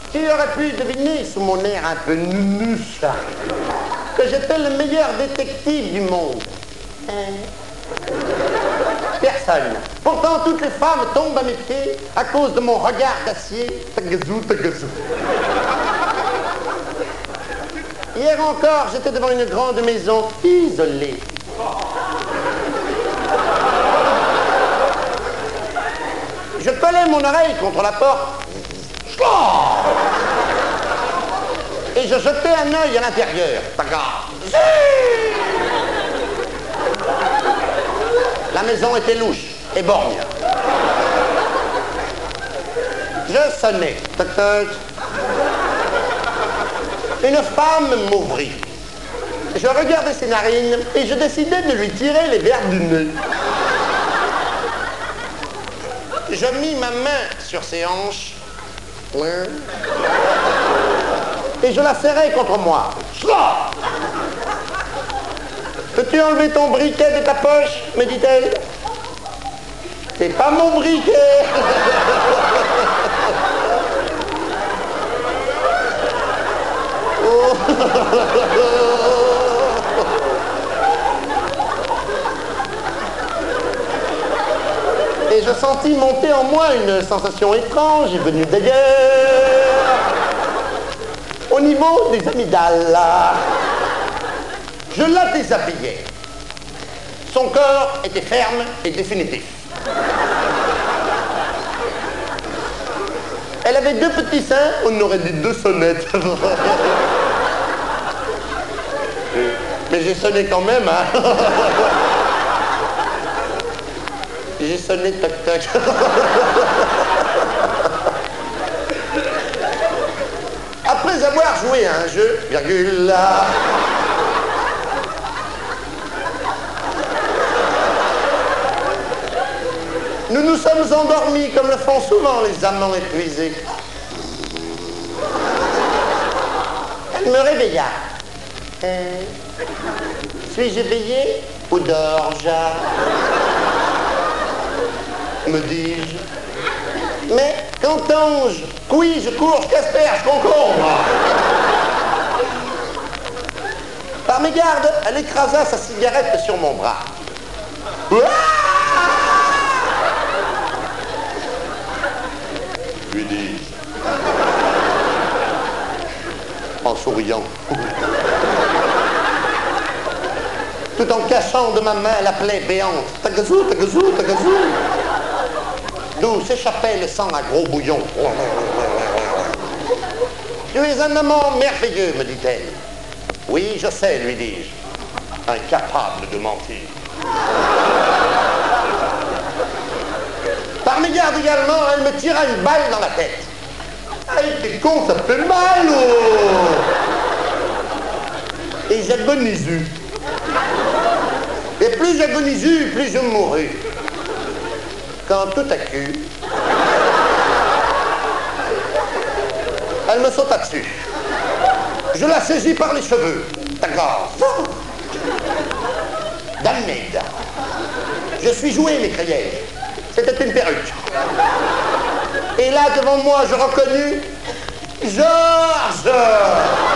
Qui aurait pu deviner sous mon air un peu nounouche que j'étais le meilleur détective du monde? Personne. Pourtant, toutes les femmes tombent à mes pieds à cause de mon regard d'acier. Tagazou, tagazou. Hier encore, j'étais devant une grande maison isolée. Je collais mon oreille contre la porte. Et je jetais un œil à l'intérieur. La maison était louche et borgne. Je sonnais. Toc toc. Une femme m'ouvrit. Je regardais ses narines et je décidai de lui tirer les verres du nez. Je mis ma main sur ses hanches et je la serrai contre moi. Peux-tu enlever ton briquet de ta poche, me dit-elle. C'est pas mon briquet. Oh. Et je sentis monter en moi une sensation étrange et venue d'ailleurs, au niveau des amygdales. Je la déshabillais. Son corps était ferme et définitif. Elle avait deux petits seins, on aurait dit deux sonnettes. Mais j'ai sonné quand même, hein. J'ai sonné toc toc. Après avoir joué à un jeu, virgule là. Nous nous sommes endormis comme le font souvent les amants épuisés. Elle me réveilla. Suis-je éveillé ou dors-je? Me dis-je. Mais qu'entends-je? Couille, cours, casperge, concombre. Par mégarde, elle écrasa sa cigarette sur mon bras. Lui dis-je. En souriant. Tout en cachant de ma main la plaie béante. Tagazou, tagazou, tagazou. D'où s'échappait le sang à gros bouillon. Tu es un amant merveilleux, me dit-elle. Oui, je sais, lui dis-je. Incapable de mentir. Par mégarde également, elle me tira une balle dans la tête. Aïe, t'es con, ça fait mal, oh. Et j'agonisue. Et plus j'agonisue, plus je mourus. Quand tout à coup, elle me sauta dessus. Je la saisis par les cheveux. D'accord. Damned. Je suis joué, m'écriai-je. C'était une perruque. Et là, devant moi, je reconnus Georges.